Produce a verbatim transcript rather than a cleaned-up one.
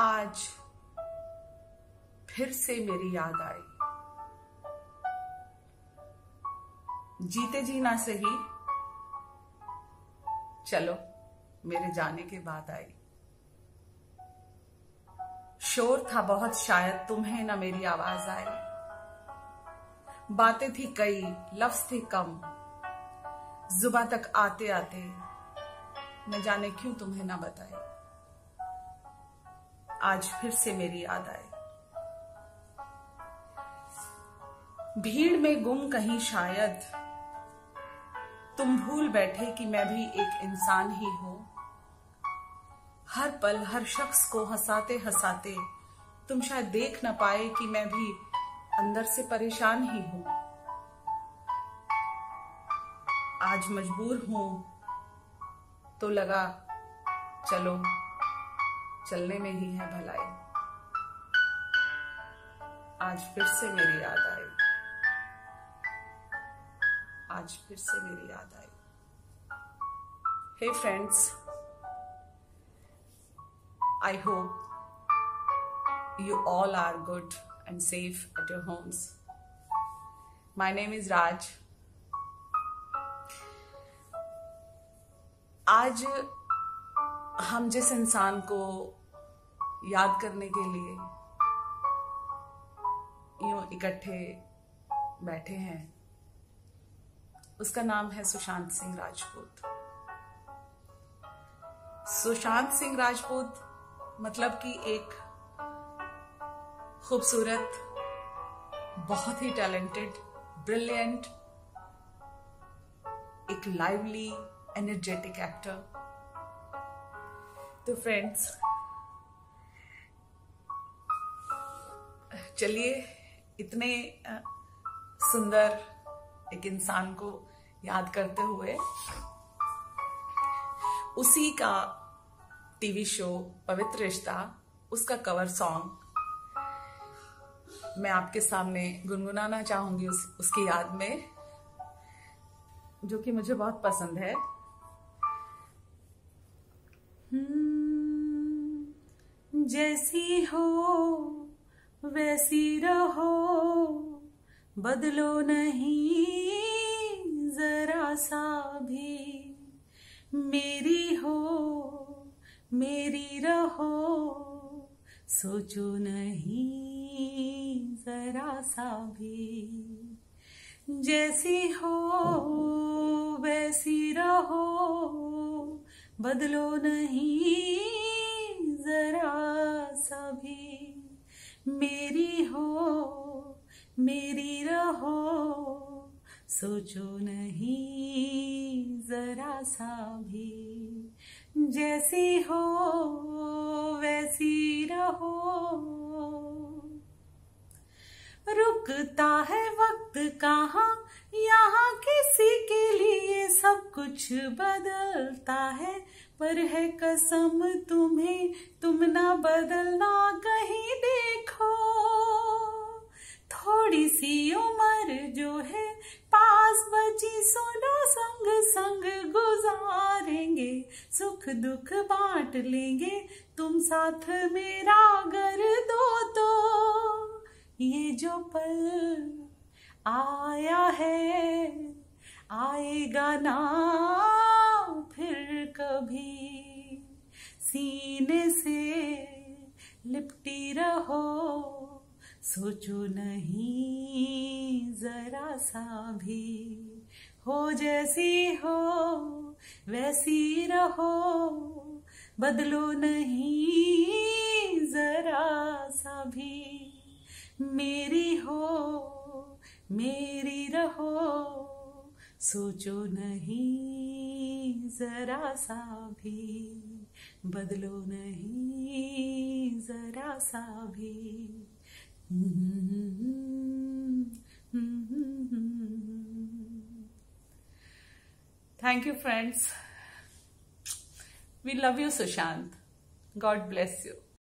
आज फिर से मेरी याद आई। जीते जी ना सही, चलो मेरे जाने के बाद आई। शोर था बहुत, शायद तुम्हें ना मेरी आवाज आई। बातें थी कई, लफ्ज थे कम, जुबां तक आते आते न जाने क्यों तुम्हें ना बताई। आज फिर से मेरी याद आई। भीड़ में गुम कहीं शायद तुम भूल बैठे कि मैं भी एक इंसान ही हूं। हर पल हर शख्स को हंसाते हंसाते तुम शायद देख न पाए कि मैं भी अंदर से परेशान ही हूं। आज मजबूर हूं तो लगा चलो चलने में ही है भलाई। आज फिर से मेरी याद आई। आज फिर से मेरी याद आई। Hey friends, I hope you all are good and safe at your homes. My name is Raj. आज हम जिस इंसान को याद करने के लिए यूं इकट्ठे बैठे हैं, उसका नाम है सुशांत सिंह राजपूत। सुशांत सिंह राजपूत मतलब कि एक खूबसूरत, बहुत ही टैलेंटेड, ब्रिलियंट, एक लाइवली, एनर्जेटिक एक्टर। तो फ्रेंड्स, चलिए इतने सुंदर एक इंसान को याद करते हुए उसी का टीवी शो पवित्र रिश्ता, उसका कवर सॉन्ग मैं आपके सामने गुनगुनाना चाहूंगी उस, उसकी याद में, जो कि मुझे बहुत पसंद है। जैसी हो वैसी रहो, बदलो नहीं जरा सा भी। मेरी हो मेरी रहो, सोचो नहीं जरा सा भी। जैसी हो वैसी रहो, बदलो नहीं जरा सा भी। मेरी हो मेरी रहो, सोचो नहीं जरा सा भी। जैसी हो वैसी रहो। रुकता है वक्त कहाँ, यहाँ किसी के लिए सब कुछ बदलता है। पर है कसम तुम्हें, तुम ना बदलना कहीं देखो। थोड़ी सी उम्र जो है पास बची, सुनो संग संग गुजारेंगे। सुख दुख बांट लेंगे, तुम साथ मेरा अगर दो तो। ये जो पल आया है, आएगा ना फिर कभी। सीने से लिपटी रहो, सोचो नहीं जरा सा भी। हो जैसी हो वैसी रहो, बदलो नहीं जरा सा भी। मेरी हो मेरी रहो, सोचो नहीं जरा सा भी। बदलो नहीं जरा सा भी। Thank you, friends. We love you, Sushant. God bless you.